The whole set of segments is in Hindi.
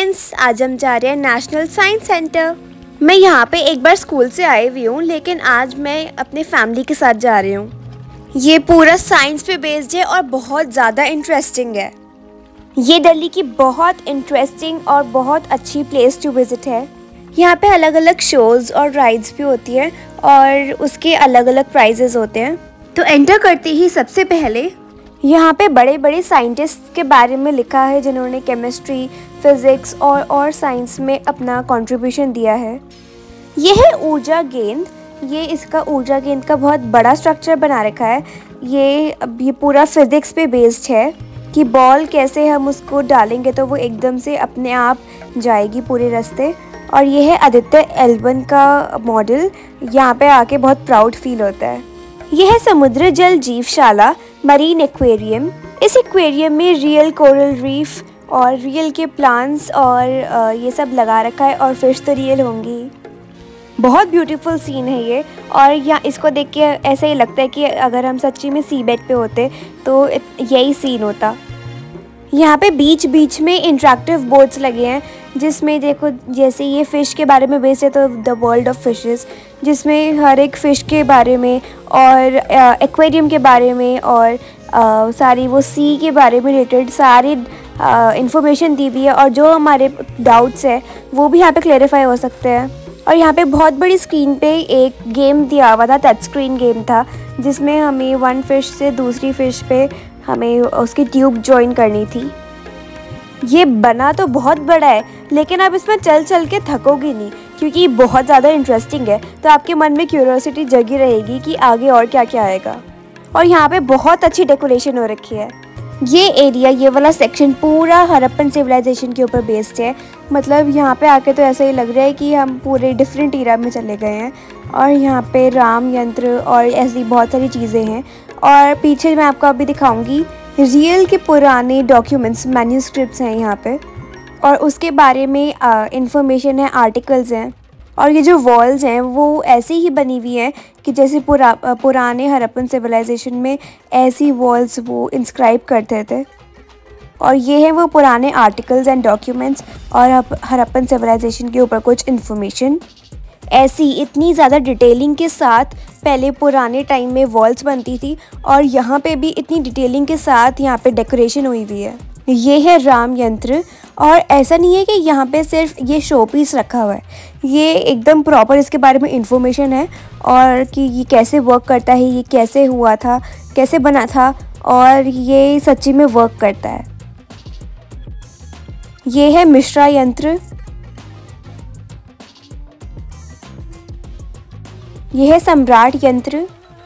फ्रेंड्स, आज हम जा रहे हैं नेशनल साइंस सेंटर। मैं यहाँ पे एक बार स्कूल से आई हुई हूँ, लेकिन आज मैं अपने फैमिली के साथ जा रही हूँ। ये पूरा साइंस पे बेस्ड है और बहुत ज़्यादा इंटरेस्टिंग है। ये दिल्ली की बहुत इंटरेस्टिंग और बहुत अच्छी प्लेस टू विज़िट है। यहाँ पे अलग अलग शोज़ और राइड्स भी होती हैं और उसके अलग अलग प्राइजेज़ होते हैं। तो एंटर करते ही सबसे पहले यहाँ पे बड़े बड़े साइंटिस्ट के बारे में लिखा है जिन्होंने केमिस्ट्री, फिज़िक्स और साइंस में अपना कंट्रीब्यूशन दिया है। यह है ऊर्जा गेंद। ये इसका ऊर्जा गेंद का बहुत बड़ा स्ट्रक्चर बना रखा है। ये पूरा फिज़िक्स पे बेस्ड है कि बॉल कैसे हम उसको डालेंगे तो वो एकदम से अपने आप जाएगी पूरे रास्ते। और ये है आदित्य L1 का मॉडल। यहाँ पे आके बहुत प्राउड फील होता है। यह है समुद्र जल जीवशाला, मरीन एक्वेरियम। इस एक्वेरियम में रियल कोरल रीफ और रियल के प्लांट्स और ये सब लगा रखा है और फिश तो रियल होंगी। बहुत ब्यूटीफुल सीन है ये। और यहाँ इसको देख के ऐसा ही लगता है कि अगर हम सच्ची में सी बेड पे होते तो यही सीन होता। यहाँ पे बीच बीच में इंटरेक्टिव बोर्ड्स लगे हैं जिसमें देखो, जैसे ये फ़िश के बारे में बेस्ड है तो द वर्ल्ड ऑफ फिशेस, जिसमें हर एक फ़िश के बारे में और एक्वेरियम के बारे में और सारी वो सी के बारे में रिलेटेड सारी इंफॉर्मेशन दी हुई है। और जो हमारे डाउट्स हैं वो भी यहाँ पे क्लेरिफाई हो सकते हैं। और यहाँ पे बहुत बड़ी स्क्रीन पे एक गेम दिया हुआ था, टच स्क्रीन गेम था, जिसमें हमें वन फ़िश से दूसरी फ़िश पे हमें उसकी ट्यूब ज्वाइन करनी थी। ये बना तो बहुत बड़ा है, लेकिन आप इसमें चल चल के थकोगे नहीं क्योंकि बहुत ज़्यादा इंटरेस्टिंग है। तो आपके मन में क्यूरियोसिटी जगी रहेगी कि आगे और क्या क्या आएगा। और यहाँ पे बहुत अच्छी डेकोरेशन हो रखी है। ये एरिया, ये वाला सेक्शन पूरा हड़प्पन सिविलाइजेशन के ऊपर बेस्ड है। मतलब यहाँ पे आके तो ऐसा ही लग रहा है कि हम पूरे डिफरेंट ईरा में चले गए हैं। और यहाँ पे राम यंत्र और ऐसी बहुत सारी चीज़ें हैं। और पीछे मैं आपको अभी दिखाऊंगी रियल के पुराने डॉक्यूमेंट्स, मैन्यूस्क्रिप्ट्स हैं यहाँ पे। और उसके बारे में इंफॉर्मेशन है, आर्टिकल्स हैं। और ये जो वॉल्स हैं वो ऐसी ही बनी हुई हैं कि जैसे पुराने हड़प्पन सिविलाइजेशन में ऐसी वॉल्स वो इंस्क्राइब करते थे। और ये है वो पुराने आर्टिकल्स एंड डॉक्यूमेंट्स और हड़प्पन सिविलाइजेशन के ऊपर कुछ इन्फॉर्मेशन। ऐसी इतनी ज़्यादा डिटेलिंग के साथ पहले पुराने टाइम में वॉल्स बनती थी और यहाँ पे भी इतनी डिटेलिंग के साथ यहाँ पे डेकोरेशन हुई हुई है। ये है राम यंत्र। और ऐसा नहीं है कि यहाँ पे सिर्फ ये शो पीस रखा हुआ है, ये एकदम प्रॉपर इसके बारे में इंफॉर्मेशन है और कि ये कैसे वर्क करता है, ये कैसे हुआ था, कैसे बना था और ये सच्ची में वर्क करता है। ये है मिश्रा यंत्र। यह है सम्राट यंत्र।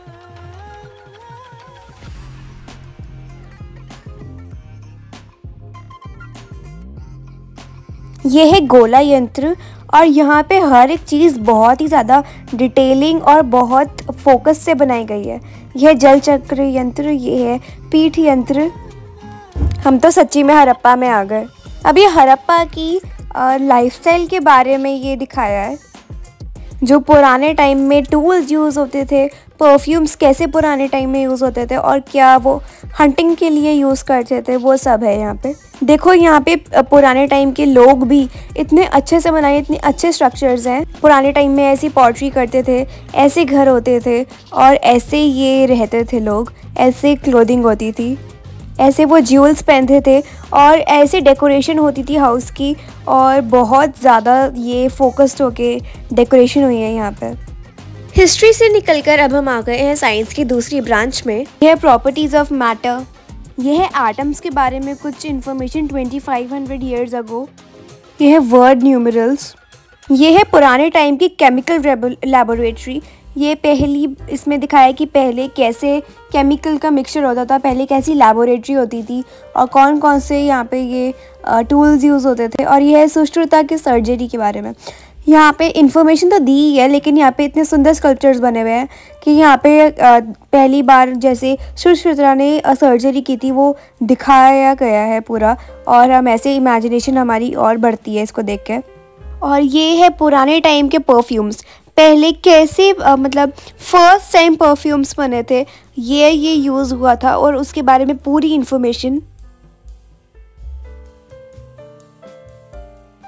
यह है गोला यंत्र। और यहाँ पे हर एक चीज़ बहुत ही ज़्यादा डिटेलिंग और बहुत फोकस से बनाई गई है। यह जल चक्र यंत्र। ये है पीठ यंत्र। हम तो सच्ची में हड़प्पा में आ गए। अब ये हड़प्पा की लाइफस्टाइल के बारे में ये दिखाया है। जो पुराने टाइम में टूल्स यूज़ होते थे, परफ्यूम्स कैसे पुराने टाइम में यूज़ होते थे और क्या वो हंटिंग के लिए यूज़ करते थे, वो सब है यहाँ पे। देखो यहाँ पे पुराने टाइम के लोग भी इतने अच्छे से बनाए, इतने अच्छे स्ट्रक्चर्स हैं। पुराने टाइम में ऐसी पॉटरी करते थे, ऐसे घर होते थे और ऐसे ये रहते थे लोग, ऐसे क्लोथिंग होती थी, ऐसे वो ज्वेल्स पहनते थे और ऐसे डेकोरेशन होती थी हाउस की। और बहुत ज़्यादा ये फोकस्ड होके डेकोरेशन हुई है यहाँ पे। हिस्ट्री से निकलकर अब हम आ गए हैं साइंस की दूसरी ब्रांच में। यह है प्रॉपर्टीज़ ऑफ मैटर। यह है एटम्स के बारे में कुछ इन्फॉर्मेशन 2500 ईयर्स अगो। यह है वर्ड न्यूमरल्स। यह है पुराने टाइम की केमिकल लैबोरेटरी। ये पहली इसमें दिखाया कि पहले कैसे केमिकल का मिक्सचर होता था, पहले कैसी लैबोरेटरी होती थी और कौन कौन से यहाँ पे ये टूल्स यूज़ होते थे। और यह है सुश्रुता के सर्जरी के बारे में। यहाँ पे इंफॉर्मेशन तो दी ही है, लेकिन यहाँ पे इतने सुंदर स्कल्पचर्स बने हुए हैं कि यहाँ पे पहली बार जैसे सुश्रुता ने सर्जरी की थी वो दिखाया गया है पूरा। और हम ऐसे इमेजिनेशन हमारी और बढ़ती है इसको देख के। और ये है पुराने टाइम के परफ्यूम्स। पहले कैसे मतलब फर्स्ट टाइम परफ्यूम्स बने थे, ये यूज़ हुआ था और उसके बारे में पूरी इन्फॉर्मेशन।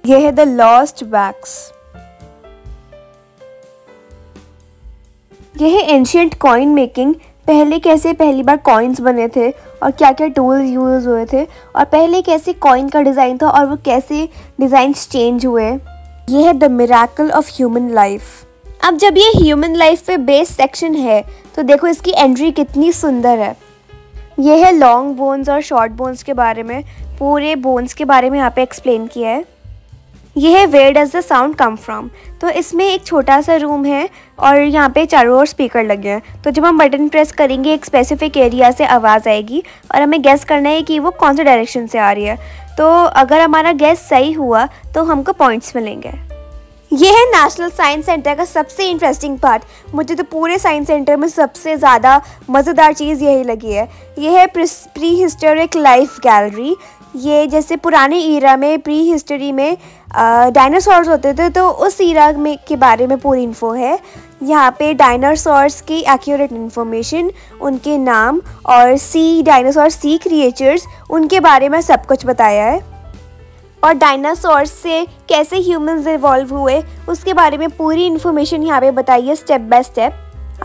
ये है द लॉस्ट वैक्स। ये है एंशियंट कॉइन मेकिंग। पहले कैसे पहली बार कॉइन्स बने थे और क्या क्या टूल्स यूज़ हुए थे और पहले कैसे कॉइन का डिज़ाइन था और वो कैसे डिज़ाइंस चेंज हुए। ये है the miracle of human life. अब जब ये ह्यूमन लाइफ पे बेस सेक्शन है तो देखो इसकी एंट्री कितनी सुंदर है। ये है लॉन्ग बोन्स और शॉर्ट बोन्स के बारे में, पूरे बोन्स के बारे में यहाँ पे एक्सप्लेन किया है। ये है where does the sound come from. तो इसमें एक छोटा सा रूम है और यहाँ पे चारों ओर स्पीकर लगे हैं। तो जब हम बटन प्रेस करेंगे एक स्पेसिफिक एरिया से आवाज़ आएगी और हमें गेस करना है कि वो कौन सा डायरेक्शन से आ रही है। तो अगर हमारा गेस सही हुआ तो हमको पॉइंट्स मिलेंगे। ये है नेशनल साइंस सेंटर का सबसे इंटरेस्टिंग पार्ट। मुझे तो पूरे साइंस सेंटर में सबसे ज़्यादा मज़ेदार चीज़ यही लगी है। ये है प्री हिस्टोरिक लाइफ गैलरी। ये जैसे पुराने ईरा में प्री हिस्टरी में डायनासोर्स होते थे तो उस ईरा में के बारे में पूरी इन्फो है। यहाँ पे डायनासोर्स की एक्यूरेट इन्फॉर्मेशन, उनके नाम और डायनासोर सी क्रिएचर्स, उनके बारे में सब कुछ बताया है। और डायनासोर्स से कैसे ह्यूमंस इवॉल्व हुए उसके बारे में पूरी इन्फॉर्मेशन यहाँ पे बताई है स्टेप बाय स्टेप।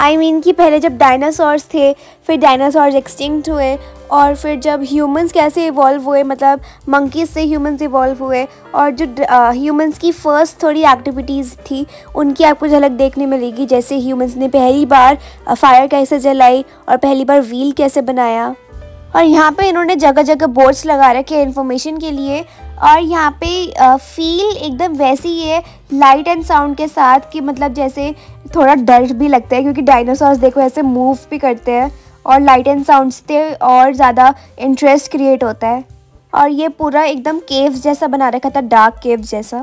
कि पहले जब डायनासोर्स थे, फिर डायनासोर्स एक्सटिंक्ट हुए और फिर जब ह्यूमंस कैसे इवॉल्व हुए, मतलब मंकीज़ से ह्यूमंस इवॉल्व हुए और जो ह्यूमंस की फ़र्स्ट थोड़ी एक्टिविटीज़ थी उनकी आपको झलक देखने मिलेगी। जैसे ह्यूमंस ने पहली बार फायर कैसे जलाई और पहली बार व्हील कैसे बनाया। और यहाँ पे इन्होंने जगह जगह बोर्ड्स लगा रखे हैं इन्फॉर्मेशन के लिए। और यहाँ पे फील एकदम वैसी ही है लाइट एंड साउंड के साथ कि मतलब जैसे थोड़ा डर भी लगता है क्योंकि डायनासोर्स देखो ऐसे मूव भी करते हैं और लाइट एंड साउंड से और ज़्यादा इंटरेस्ट क्रिएट होता है। और ये पूरा एकदम केव जैसा बना रखा था, डार्क केव जैसा।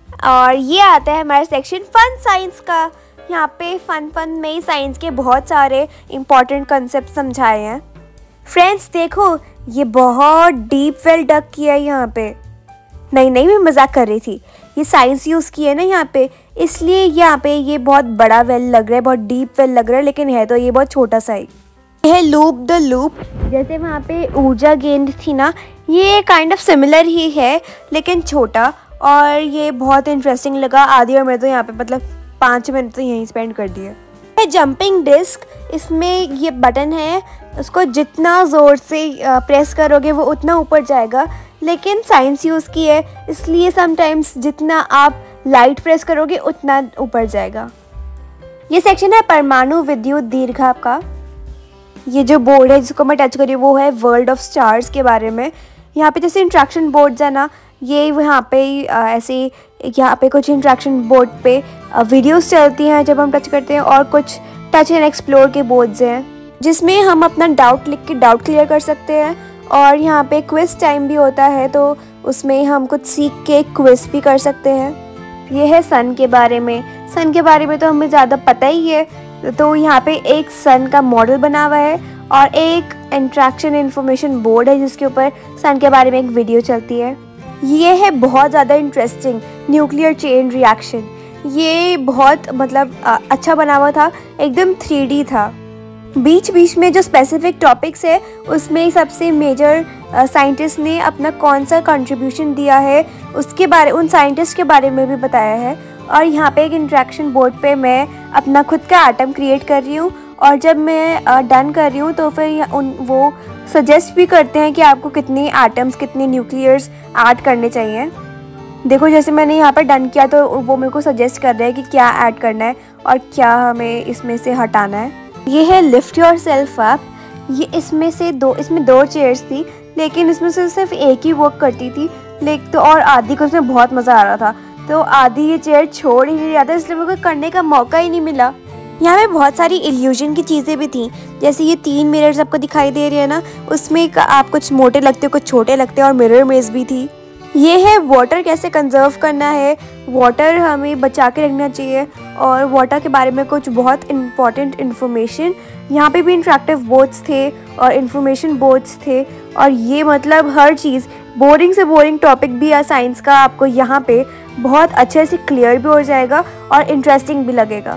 और ये आता है हमारा सेक्शन फन साइंस का। यहाँ पे फन में ही साइंस के बहुत सारे इम्पॉर्टेंट कंसेप्ट समझाए हैं। फ्रेंड्स देखो ये बहुत डीप वेल डग किया है यहाँ पे। नहीं मैं मजाक कर रही थी। ये साइंस यूज़ की है ना यहाँ पे, इसलिए यहाँ पे ये बहुत बड़ा वेल लग रहा है, बहुत डीप वेल लग रहा है, लेकिन है तो ये बहुत छोटा सा ही। ये है लूप द लूप। जैसे वहाँ पे ऊर्जा गेंद थी ना, ये काइंड ऑफ सिमिलर ही है लेकिन छोटा। और ये बहुत इंटरेस्टिंग लगा। आधी और मैं तो यहाँ पे मतलब 5 मिनट तो यहीं स्पेंड कर दिए। जंपिंग डिस्क, इसमें ये बटन है, उसको जितना ज़ोर से प्रेस करोगे वो उतना ऊपर जाएगा, लेकिन साइंस यूज़ की है इसलिए समटाइम्स जितना आप लाइट प्रेस करोगे उतना ऊपर जाएगा। ये सेक्शन है परमाणु विद्युत दीर्घा का। ये जो बोर्ड है जिसको मैं टच करी वो है वर्ल्ड ऑफ स्टार्स के बारे में। यहाँ पे जैसे इंट्रैक्शन बोर्ड्स है ना, ये यहाँ पे ऐसे यहाँ पे कुछ इंट्रैक्शन बोर्ड पे वीडियोस चलती हैं जब हम टच करते हैं, और कुछ टच एंड एक्सप्लोर के बोर्ड्स हैं जिसमें हम अपना डाउट लिख के डाउट क्लियर कर सकते हैं। और यहाँ पे क्विज टाइम भी होता है तो उसमें हम कुछ सीख के क्विज भी कर सकते हैं। ये है सन के बारे में। सन के बारे में तो हमें ज़्यादा पता ही है, तो यहाँ पे एक सन का मॉडल बना हुआ है और एक इंट्रैक्शन इन्फॉर्मेशन बोर्ड है जिसके ऊपर सन के बारे में एक वीडियो चलती है। ये है बहुत ज़्यादा इंटरेस्टिंग न्यूक्लियर चेन रिएक्शन। ये बहुत मतलब अच्छा बना हुआ था, एकदम 3D था। बीच बीच में जो स्पेसिफिक टॉपिक्स है उसमें सबसे मेजर साइंटिस्ट ने अपना कौन सा कंट्रीब्यूशन दिया है उसके बारे, उन साइंटिस्ट के बारे में भी बताया है। और यहाँ पे एक इंट्रैक्शन बोर्ड पे मैं अपना खुद का एटम क्रिएट कर रही हूँ और जब मैं डन कर रही हूँ तो फिर वो सजेस्ट भी करते हैं कि आपको कितने एटम्स, कितने न्यूक्लियर्स ऐड करने चाहिए। देखो जैसे मैंने यहाँ पर डन किया तो वो मेरे को सजेस्ट कर रहे हैं कि क्या ऐड करना है और क्या हमें इसमें से हटाना है। ये है लिफ्ट योर सेल्फ अप। ये इसमें दो चेयर्स थी लेकिन इसमें से सिर्फ एक ही वर्क करती थी, लेकिन तो और आधी को उसमें बहुत मज़ा आ रहा था तो आधी ये चेयर छोड़ ही नहीं रहा था, इसलिए मेरे को करने का मौका ही नहीं मिला। यहाँ पे बहुत सारी इल्यूजन की चीज़ें भी थी, जैसे ये 3 मिरर्स आपको दिखाई दे रही है ना, उसमें आप कुछ मोटे लगते हो कुछ छोटे लगते हो, और मिरर मेज भी थी। ये है वाटर कैसे कंजर्व करना है, वाटर हमें बचा के रखना चाहिए और वाटर के बारे में कुछ बहुत इम्पॉर्टेंट इन्फॉर्मेशन। यहाँ पे भी इंटरेक्टिव बोर्ड्स थे और इन्फॉर्मेशन बोर्ड्स थे, और ये मतलब हर चीज़ बोरिंग से बोरिंग टॉपिक भी है साइंस का आपको यहाँ पे बहुत अच्छे से क्लियर भी हो जाएगा और इंटरेस्टिंग भी लगेगा।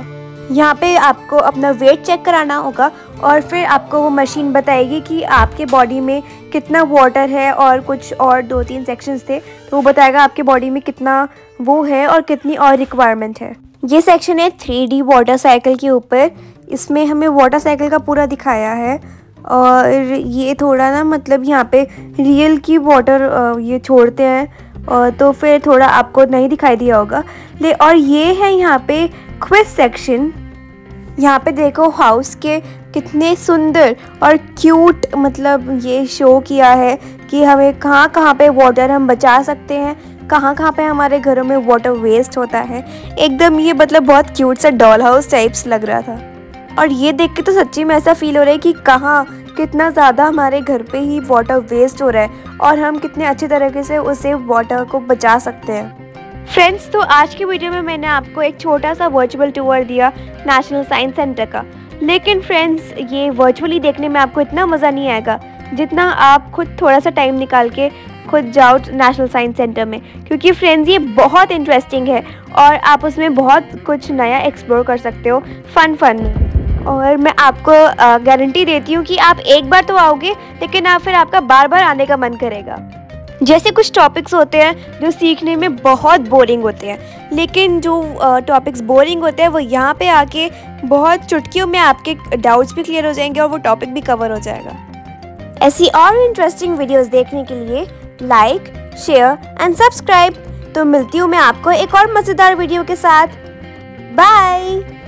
यहाँ पे आपको अपना वेट चेक कराना होगा और फिर आपको वो मशीन बताएगी कि आपके बॉडी में कितना वाटर है, और कुछ और 2-3 सेक्शंस थे तो वो बताएगा आपके बॉडी में कितना वो है और कितनी और रिक्वायरमेंट है। ये सेक्शन है 3D वाटर साइकिल के ऊपर। इसमें हमें वाटर साइकिल का पूरा दिखाया है, और ये थोड़ा ना मतलब यहाँ पे रियल की वाटर ये छोड़ते हैं, और तो फिर थोड़ा आपको नहीं दिखाई दिया होगा। और ये है यहाँ पे क्विज सेक्शन। यहाँ पे देखो हाउस के कितने सुंदर और क्यूट मतलब ये शो किया है कि हमें कहाँ कहाँ पे वाटर हम बचा सकते हैं, कहाँ कहाँ पे हमारे घरों में वाटर वेस्ट होता है। एकदम ये मतलब बहुत क्यूट सा डॉल हाउस टाइप्स लग रहा था। और ये देख के तो सच्ची में ऐसा फील हो रहा है कि कहाँ कितना ज़्यादा हमारे घर पे ही वाटर वेस्ट हो रहा है और हम कितने अच्छे तरीके से उसे वाटर को बचा सकते हैं। फ्रेंड्स, तो आज की वीडियो में मैंने आपको एक छोटा सा वर्चुअल टूर दिया नेशनल साइंस सेंटर का। लेकिन फ्रेंड्स, ये वर्चुअली देखने में आपको इतना मज़ा नहीं आएगा जितना आप खुद थोड़ा सा टाइम निकाल के खुद जाओ नेशनल साइंस सेंटर में, क्योंकि फ्रेंड्स ये बहुत इंटरेस्टिंग है और आप उसमें बहुत कुछ नया एक्सप्लोर कर सकते हो फन में। और मैं आपको गारंटी देती हूँ कि आप एक बार तो आओगे लेकिन आप फिर आपका बार बार आने का मन करेगा। जैसे कुछ टॉपिक्स होते हैं जो सीखने में बहुत बोरिंग होते हैं, लेकिन जो टॉपिक्स बोरिंग होते हैं वो यहाँ पे आके बहुत चुटकियों में आपके डाउट्स भी क्लियर हो जाएंगे और वो टॉपिक भी कवर हो जाएगा। ऐसी और इंटरेस्टिंग वीडियोस देखने के लिए लाइक, शेयर एंड सब्सक्राइब। तो मिलती हूँ मैं आपको एक और मज़ेदार वीडियो के साथ। बाय।